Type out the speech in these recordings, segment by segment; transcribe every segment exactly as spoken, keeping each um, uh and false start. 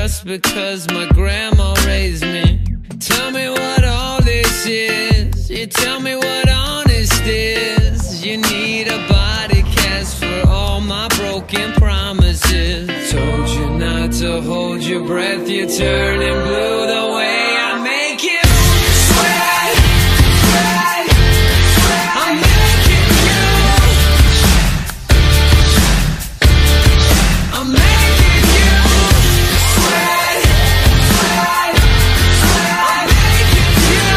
just because my grandma raised me. Tell me what all this is. You tell me what honest is. You need a body cast for all my broken promises. Told you not to hold your breath. You're turning blue the way I make you sweat, sweat, sweat. I'm making you. I'm making you sweat, sweat, sweat. I'm making you.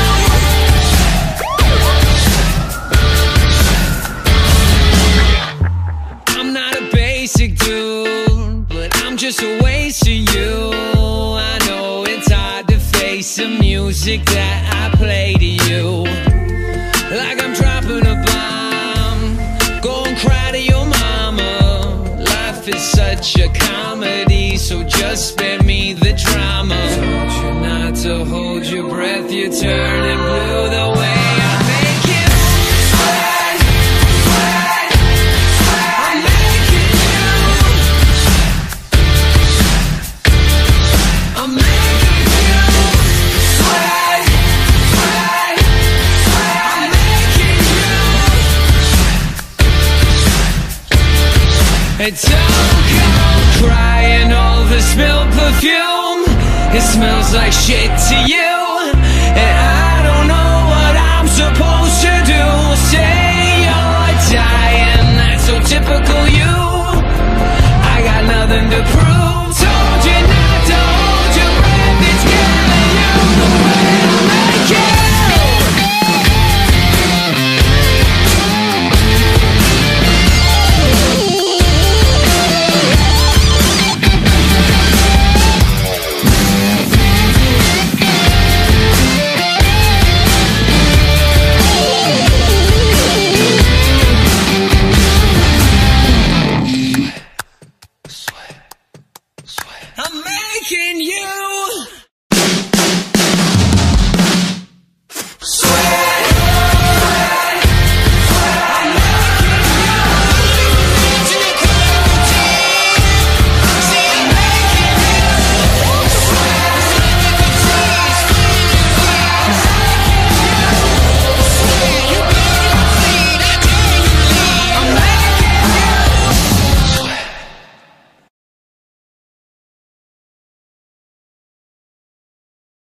I'm not a basic dude, but I'm just a waste of you. I know it's hard to face the music that I play to you. Like I'm dropping a bomb. Go and cry to your mama. Life is such a comedy, so just spare me the drama. Told you not to hold your breath. You're turning blue the way I make you sweat, sweat, sweat. I'm making you. I'm making you sweat, sweat, sweat. I'm making you. And don't go crying over spilled perfume. It smells like shit to you, and I